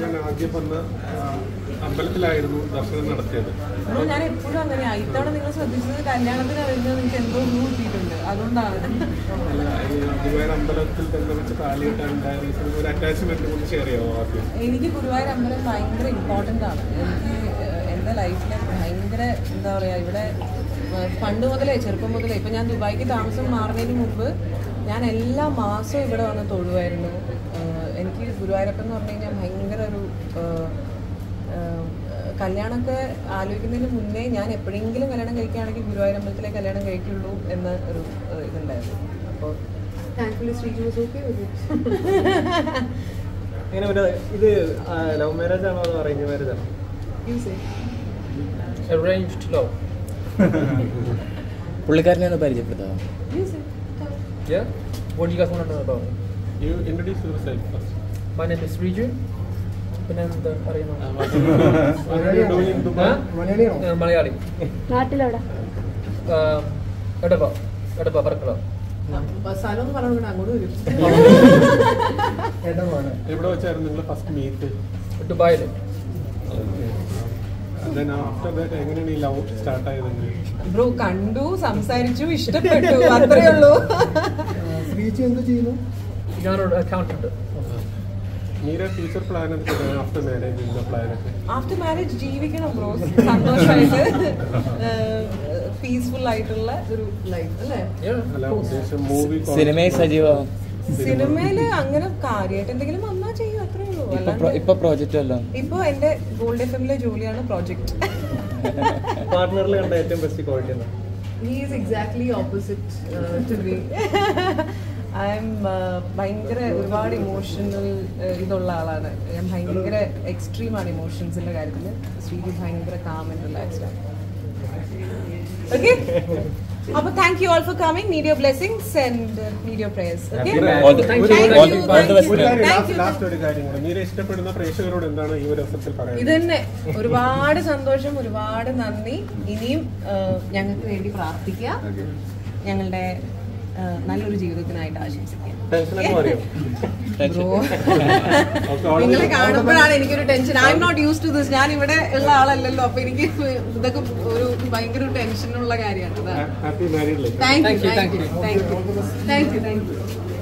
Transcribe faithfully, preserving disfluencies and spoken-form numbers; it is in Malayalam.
മീരാൻ ആദ്യം വന്ന അമ്പലത്തിലായിരുന്നു ദർശനം നടത്തിയത്. ഞാൻ എപ്പോഴും അങ്ങനെയാണ്. ഇത്തവണ നിങ്ങൾ ശ്രദ്ധിച്ചത് കല്യാണത്തിന് അറിയുന്നത് നിങ്ങൾക്ക് എന്തോ ഒന്നും കിട്ടിയിട്ടുണ്ട്, അതുകൊണ്ടാണ്. ഗുരുവായൂർ അമ്പലത്തിൽ തന്നെ വെച്ച് താലിയിട്ടാണ് ഒരു അറ്റാച്ച്മെന്റ് കൊണ്ട് ഷെയർ ചെയ്യാമോ ആദ്യം? എനിക്ക് ഗുരുവായൂർ അമ്പലം ഭയങ്കര ഇമ്പോർട്ടൻ്റ് ആണ്. എനിക്ക് എൻ്റെ ലൈഫിൽ ഭയങ്കര എന്താ പറയുക, ഇവിടെ പണ്ട് മുതലേ ചെറുപ്പം മുതലേ ഇപ്പം ഞാൻ ദുബായിക്ക് താമസം മാറുന്നതിന് മുമ്പ് ഞാൻ എല്ലാ മാസവും ഇവിടെ വന്ന് തൊഴുവായിരുന്നു. എനിക്ക് ഗുരുവായൂരപ്പൻ എന്ന് പറഞ്ഞു കഴിഞ്ഞാൽ ഭയങ്കര ഒരു കല്യാണമൊക്കെ ആലോചിക്കുന്നതിന് മുന്നേ ഞാൻ എപ്പോഴെങ്കിലും കല്യാണം കഴിക്കുകയാണെങ്കിൽ ഗുരുവായൂർ അമ്പലത്തിലെ കല്യാണം കഴിക്കുള്ളൂ എന്ന ഒരു ഇതുണ്ടായിരുന്നു. അപ്പോൾ thankfully Sreeju was okay with it. അങ്ങനെ ഒരു ഇത് ലവ് മാരേജ് ആണോ അതോ അറേഞ്ച് മാരേജ് ആണോ? You say arranged love. പുള്ളിക്കാരനെ ഒന്ന് പരിചയപ്പെടുത്താമോ? You say Yeah? What do you guys want to know about me? You introduce yourself first. My name is Riju. പിന്നെ എന്താ പറയുന്നത്? മലയാളി. നാട്ടിലെവിടെ? എടപ്പ എടപ്പ പറക്കല. സ്ഥലം പറഞ്ഞു അങ്ങോട്ട് വരും. എവിടെ വെച്ചായിരുന്നു നിങ്ങൾ ഫസ്റ്റ് മീറ്റ്? ദുബായിൽ. Then after that എങ്ങനെയാണ് ഈ ലവ് സ്റ്റാർട്ട് ആയത്? ബ്രോ കണ്ടു, സംസാരിച്ചു, ഇഷ്ടപ്പെട്ടു, അത്രേ ഉള്ളൂ. ശ്രീജി എന്ത് ചെയ്യുന്നു? ഞാനൊരു അക്കൗണ്ടന്റ്. മീര ഫ്യൂച്ചർ പ്ലാൻ എന്താണ് ആഫ്റ്റർ മാരേജ്? ഇന്ന പ്ലാനൊക്കെ ആഫ്റ്റർ മാരേജ് ജീവിക്കണം ബ്രോ, സന്തോഷമായിട്ട് പീസ്ഫുൾ ആയിട്ടുള്ള ഒരു ലൈഫ് അല്ലേ? അല്ല ഉദ്ദേശം മൂവി സിനിമയിൽ സജീവമാവും. സിനിമയില് അങ്ങനെ കാര്യമായിട്ട് എന്തെങ്കിലും വന്നാ ചെയ്യും, അത്രേ ഉള്ളൂ. ഇപ്പൊ പ്രോജക്റ്റ് അല്ല, ഇപ്പൊ എന്റെ ഗോൾഡ് എഫ് എമ്മിലെ ജോലിയാണ് പ്രോജക്ട്. പാർട്ട്ണറിൽ കണ്ട ഏറ്റവും ബെസ്റ്റ് ക്വാളിറ്റി എന്താ? He is exactly opposite uh, to me. I am ഭയങ്കര ഒരുപാട് ഇമോഷണൽ ഇതുള്ള ആളാണ് ഞാൻ. ഭയങ്കര എക്സ്ട്രീമാണ് ഇമോഷൻസിന്റെ കാര്യത്തിൽ. ശ്രീജി ഭയങ്കര കാം ആൻഡ് റിലാക്സ്ഡ് ആണ്. ഓക്കെ, അപ്പോൾ thank you all for coming. Need your blessings and need your prayers. Okay, Meera ഇഷ്ടപ്പെടുന്ന പ്രേക്ഷകരോട് എന്താണ് ഈ ഒരു അവസരത്തിൽ പറയുന്നത്? ഇത് തന്നെ, ഒരുപാട് സന്തോഷം, ഒരുപാട് നന്ദി. ഇനിയും ഞങ്ങൾക്ക് വേണ്ടി പ്രാർത്ഥിക്കുക, ഞങ്ങളുടെ നല്ലൊരു ജീവിതത്തിനായിട്ട് ആശംസിക്കുക. നിങ്ങളെ കാണുമ്പോഴാണ് എനിക്കൊരു tension. I am not use to this. ഞാൻ ഇവിടെ ഉള്ള ആളല്ലല്ലോ, അപ്പൊ എനിക്ക് ഇതൊക്കെ ഒരു ഭയങ്കര ടെൻഷനുള്ള കാര്യമാണ്. Thank you thank you thank you thank you thank U.